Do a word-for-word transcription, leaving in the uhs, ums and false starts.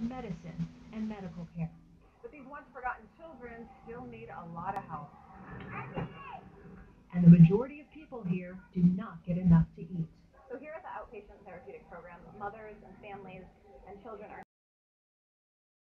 medicine and medical care. But these once forgotten children still need a lot of help. And the majority of people here do not get enough to eat. So here at the Outpatient Therapeutic Program, mothers and families and children are